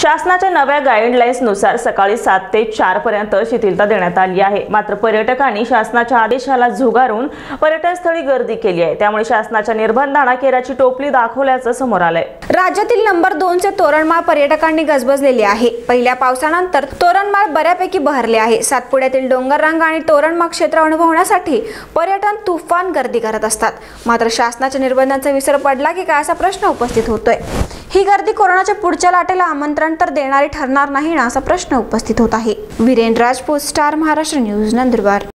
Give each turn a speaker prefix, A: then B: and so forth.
A: शासनाच्या नव्या गाईडलाईन्सनुसार सकाळी 7 ते 4 पर्यंत शिथिलता देण्यात आली आहे। मात्र पर्यटकांनी शासनाच्या आदेशाला झुगारून पर्यटनस्थळी गर्दी केली आहे। त्यामुळे शासनाच्या निर्बंधांना केराची टोपली दाखवल्याचं समोर आलंय।
B: राज्यातील नंबर 2 चे तोरणमाळ पर्यटकांनी गजबजलेले आहे। पहिल्या पावसानंतर तोरणमाळ बऱ्यापैकी बहरले आहे। सातपुड्यातील डोंगररांग आणि तोरणमाळ क्षेत्र अनुभवण्यासाठी पर्यटन तुफान गर्दी करत असतात। मात्र शासनाच्या निर्बंधांचा विसर पडला की काय असा प्रश्न उपस्थित होतोय। ही गर्दी कोरोनाच्या पुढच्या लाटेला आमंत्रण तर देणारी ठरणार नाही ना असा प्रश्न उपस्थित होत आहे। Virendra Rajput, star Maharashtra news, Nandurbar.